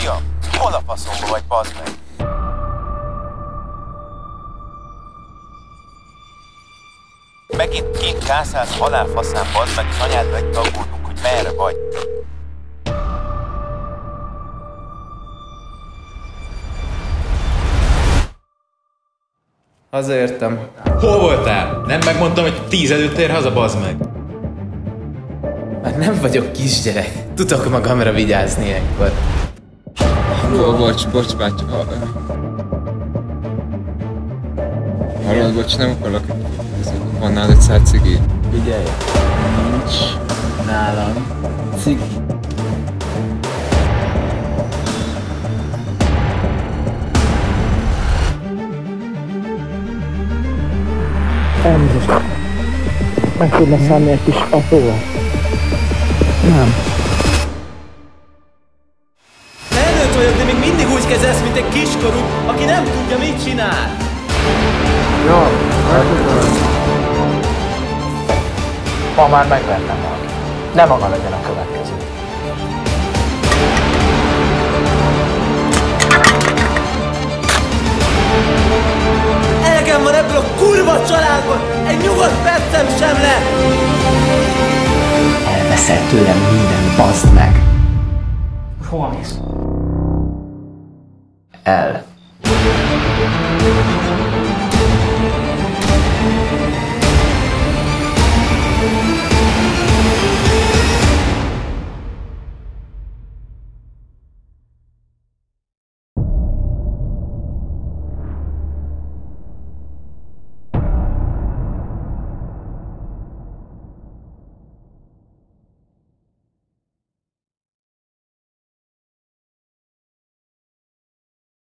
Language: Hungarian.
Fiam, hol a faszomba vagy, bazd meg? Megint kint kászálsz halálfaszán, bazd meg, és anyádra egy aggódunk, hogy merre vagy. Hazaértem. Hol voltál? Nem megmondtam, hogy 10 előtt ér haza, bazd meg. Már nem vagyok kisgyerek. Tudok magamra vigyázni ilyenkor. Bocs, báty. Hallod, bocs, nem akarok. Van nálad egy szár cigi? Figyelj, nincs nálam cigi. Elnézést. Meg tudna szállni egy kis apóval? Nem. Felnőtt vagyok, de még mindig úgy kezelsz, mint egy kiskorú, aki nem tudja, mit csinál. Jó, ma már megvertem valaki. Ne maga legyen a következő. Elegem van ebből a kurva családból! Egy nyugodt percem sem lett! Elveszel tőlem minden, bazd meg! Hova mész? El.